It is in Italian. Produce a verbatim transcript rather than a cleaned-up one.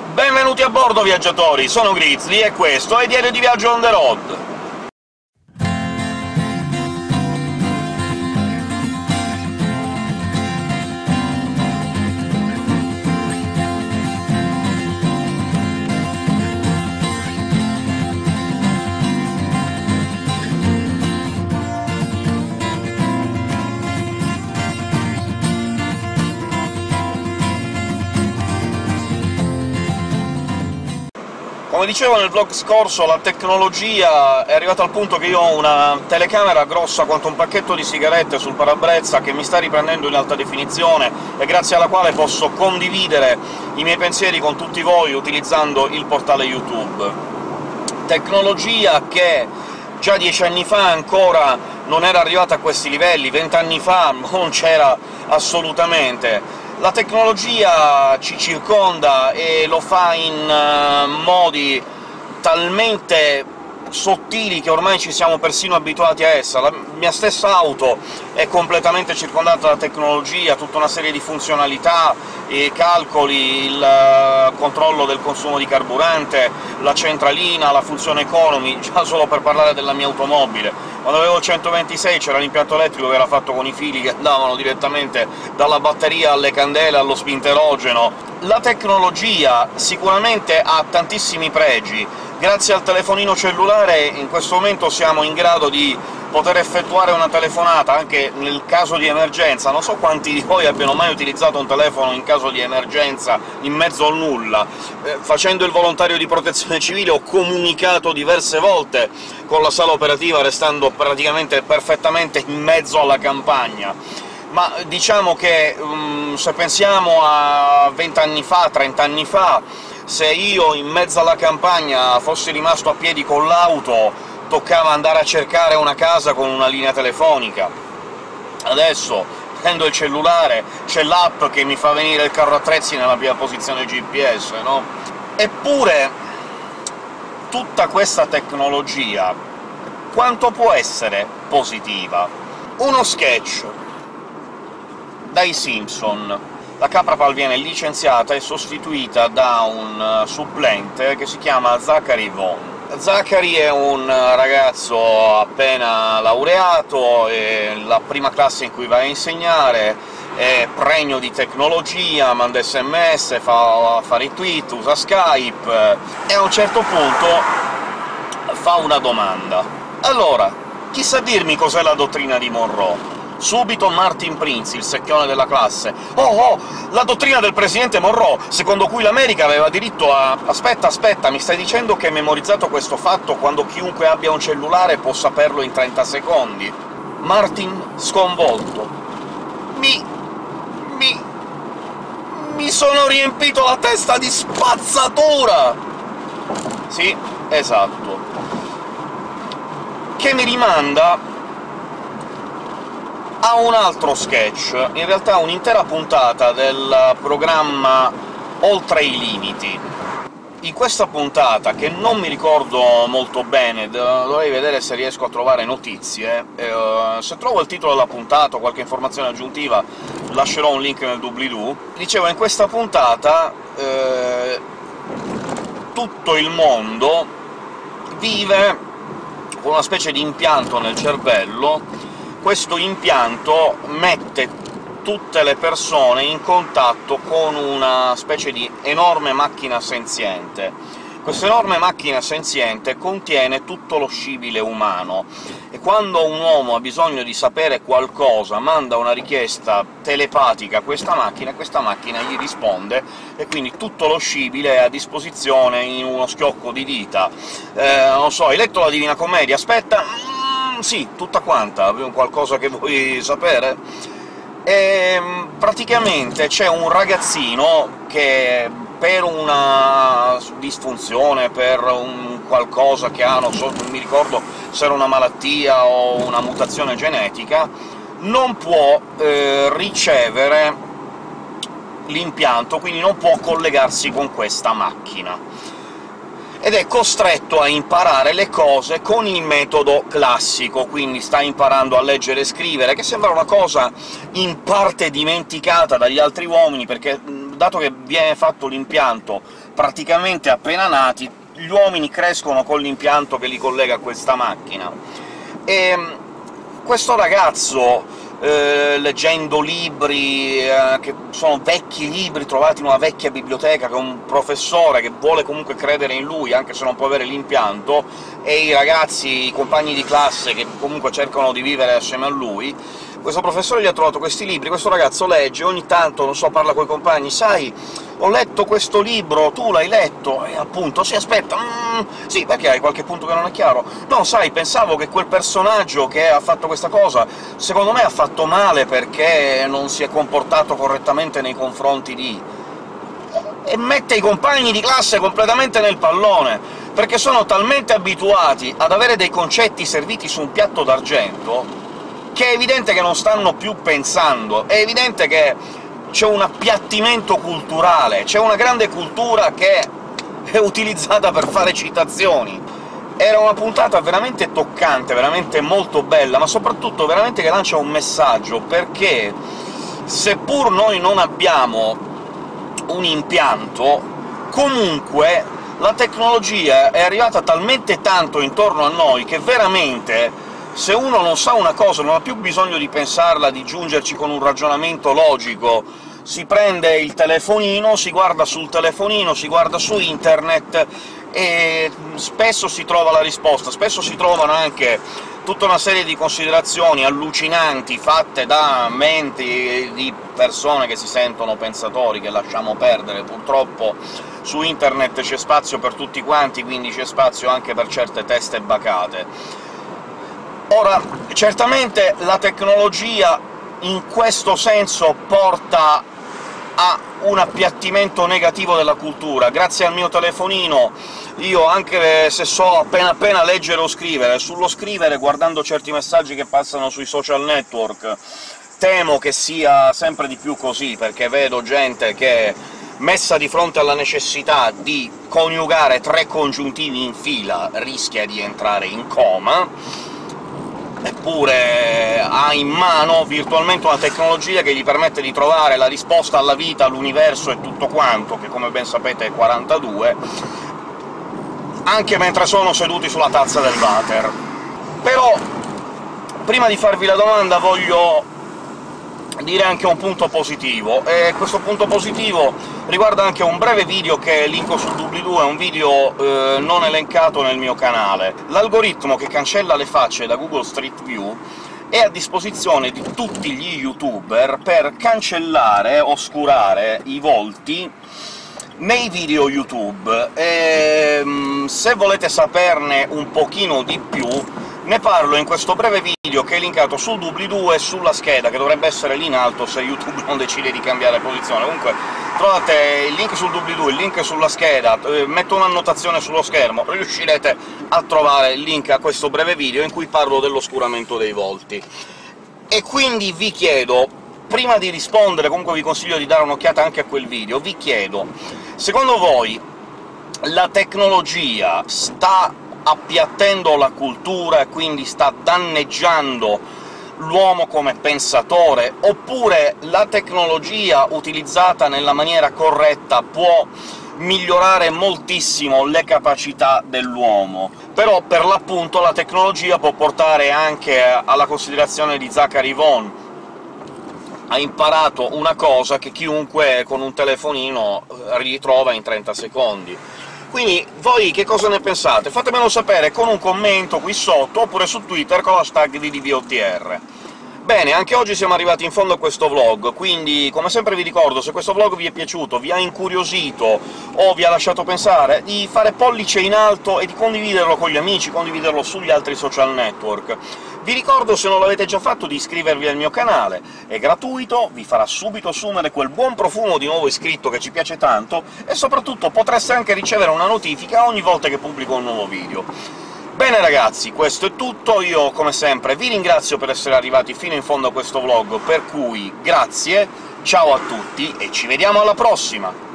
Benvenuti a bordo, viaggiatori! Sono Grizzly e questo è Diario di Viaggio on the road! Come dicevo nel vlog scorso, la tecnologia è arrivata al punto che io ho una telecamera grossa quanto un pacchetto di sigarette sul parabrezza che mi sta riprendendo in alta definizione, e grazie alla quale posso condividere i miei pensieri con tutti voi utilizzando il portale YouTube. Tecnologia che già dieci anni fa ancora non era arrivata a questi livelli, vent'anni fa non c'era assolutamente. La tecnologia ci circonda e lo fa in uh, modi talmente sottili che ormai ci siamo persino abituati a essa. La mia stessa auto è completamente circondata da tecnologia, tutta una serie di funzionalità, i calcoli, il uh, controllo del consumo di carburante, la centralina, la funzione economy, già solo per parlare della mia automobile. Quando avevo il centoventisei c'era l'impianto elettrico che era fatto con i fili che andavano direttamente dalla batteria alle candele, allo spinterogeno. La tecnologia sicuramente ha tantissimi pregi. Grazie al telefonino cellulare in questo momento siamo in grado di poter effettuare una telefonata anche nel caso di emergenza. Non so quanti di voi abbiano mai utilizzato un telefono in caso di emergenza, in mezzo al nulla. Eh, facendo il volontario di protezione civile ho comunicato diverse volte con la sala operativa, restando praticamente perfettamente in mezzo alla campagna. Ma diciamo che, um, se pensiamo a vent'anni fa, trent'anni fa, se io in mezzo alla campagna fossi rimasto a piedi con l'auto, toccava andare a cercare una casa con una linea telefonica. Adesso prendo il cellulare, c'è l'app che mi fa venire il carro attrezzi nella mia posizione G P S, no? Eppure tutta questa tecnologia quanto può essere positiva? Uno sketch dai Simpson. La Caprapal viene licenziata e sostituita da un supplente che si chiama Zachary Vaughn. Zachary è un ragazzo appena laureato, è la prima classe in cui va a insegnare, è pregno di tecnologia, manda sms, fa, fa retweet, usa Skype, e a un certo punto fa una domanda. Allora, chi sa dirmi cos'è la dottrina di Monroe? Subito Martin Prince, il secchione della classe. «Oh, oh! La dottrina del presidente Monroe, secondo cui l'America aveva diritto a...» «Aspetta, aspetta, mi stai dicendo che hai memorizzato questo fatto quando chiunque abbia un cellulare può saperlo in trenta secondi?» Martin, sconvolto. Mi... mi... mi sono riempito la testa di spazzatura! Sì, esatto. Che mi rimanda a un altro sketch, in realtà un'intera puntata del programma Oltre i limiti. In questa puntata, che non mi ricordo molto bene, dovrei vedere se riesco a trovare notizie, eh, se trovo il titolo della puntata o qualche informazione aggiuntiva lascerò un link nel doobly-doo. Dicevo, in questa puntata eh, tutto il mondo vive con una specie di impianto nel cervello. Questo impianto mette tutte le persone in contatto con una specie di enorme macchina senziente. Questa enorme macchina senziente contiene tutto lo scibile umano, e quando un uomo ha bisogno di sapere qualcosa manda una richiesta telepatica a questa macchina, e questa macchina gli risponde, e quindi tutto lo scibile è a disposizione in uno schiocco di dita. Eh, non so, hai letto la Divina Commedia? Aspetta... sì, tutta quanta, qualcosa che vuoi sapere? E praticamente c'è un ragazzino che per una disfunzione, per un qualcosa che ha, non so, non mi ricordo se era una malattia o una mutazione genetica, non può eh, ricevere l'impianto, quindi non può collegarsi con questa macchina. ed è costretto a imparare le cose con il metodo classico, quindi sta imparando a leggere e scrivere, che sembra una cosa in parte dimenticata dagli altri uomini, perché dato che viene fatto l'impianto praticamente appena nati, gli uomini crescono con l'impianto che li collega a questa macchina. E questo ragazzo, Eh, leggendo libri, eh, che sono vecchi libri trovati in una vecchia biblioteca, che un professore che vuole comunque credere in lui, anche se non può avere l'impianto, e i ragazzi, i compagni di classe che comunque cercano di vivere assieme a lui, questo professore gli ha trovato questi libri, questo ragazzo legge, ogni tanto, non so, parla coi compagni: «Sai, ho letto questo libro, tu l'hai letto?» E appunto: «Sì, aspetta, mm, sì, perché hai qualche punto che non è chiaro?» «No, sai, pensavo che quel personaggio che ha fatto questa cosa, secondo me ha fatto male perché non si è comportato correttamente nei confronti di...» E mette i compagni di classe completamente nel pallone, perché sono talmente abituati ad avere dei concetti serviti su un piatto d'argento che è evidente che non stanno più pensando, è evidente che c'è un appiattimento culturale, c'è una grande cultura che è utilizzata per fare citazioni. Era una puntata veramente toccante, veramente molto bella, ma soprattutto veramente che lancia un messaggio, perché seppur noi non abbiamo un impianto, comunque la tecnologia è arrivata talmente tanto intorno a noi che veramente, se uno non sa una cosa, non ha più bisogno di pensarla, di giungerci con un ragionamento logico, si prende il telefonino, si guarda sul telefonino, si guarda su internet, e spesso si trova la risposta. Spesso si trovano anche tutta una serie di considerazioni allucinanti fatte da menti di persone che si sentono pensatori, che lasciamo perdere. Purtroppo su internet c'è spazio per tutti quanti, quindi c'è spazio anche per certe teste bacate. Ora, certamente la tecnologia in questo senso porta a un appiattimento negativo della cultura. Grazie al mio telefonino io, anche se so appena appena leggere o scrivere, sullo scrivere, guardando certi messaggi che passano sui social network, temo che sia sempre di più così, perché vedo gente che, messa di fronte alla necessità di coniugare tre congiuntivi in fila, rischia di entrare in coma, eppure ha in mano virtualmente una tecnologia che gli permette di trovare la risposta alla vita, all'universo e tutto quanto, che come ben sapete è quarantadue, anche mentre sono seduti sulla tazza del water. Però, prima di farvi la domanda, voglio dire anche un punto positivo, e questo punto positivo riguarda anche un breve video che linko sul doobly-doo, è un video eh, non elencato nel mio canale. L'algoritmo che cancella le facce da Google Street View è a disposizione di tutti gli youtuber per cancellare, oscurare i volti nei video YouTube, e se volete saperne un pochino di più ne parlo in questo breve video che è linkato sul doobly-doo e sulla scheda, che dovrebbe essere lì in alto se YouTube non decide di cambiare posizione. Comunque trovate il link sul doobly-doo, il link sulla scheda, metto un'annotazione sullo schermo, riuscirete a trovare il link a questo breve video in cui parlo dell'oscuramento dei volti. E quindi vi chiedo, prima di rispondere, comunque vi consiglio di dare un'occhiata anche a quel video, vi chiedo: secondo voi la tecnologia sta appiattendo la cultura e quindi sta danneggiando l'uomo come pensatore, oppure la tecnologia utilizzata nella maniera corretta può migliorare moltissimo le capacità dell'uomo? Però, per l'appunto, la tecnologia può portare anche alla considerazione di Zachary Vaughan. Ha imparato una cosa che chiunque con un telefonino ritrova in trenta secondi. Quindi voi che cosa ne pensate? Fatemelo sapere con un commento qui sotto, oppure su Twitter con l'hashtag D D V O T R. Bene, anche oggi siamo arrivati in fondo a questo vlog, quindi come sempre vi ricordo, se questo vlog vi è piaciuto, vi ha incuriosito o vi ha lasciato pensare, di fare pollice in alto e di condividerlo con gli amici, condividerlo sugli altri social network. Vi ricordo, se non l'avete già fatto, di iscrivervi al mio canale, è gratuito, vi farà subito assumere quel buon profumo di nuovo iscritto che ci piace tanto, e soprattutto potreste anche ricevere una notifica ogni volta che pubblico un nuovo video. Bene ragazzi, questo è tutto, io come sempre vi ringrazio per essere arrivati fino in fondo a questo vlog, per cui grazie, ciao a tutti e ci vediamo alla prossima!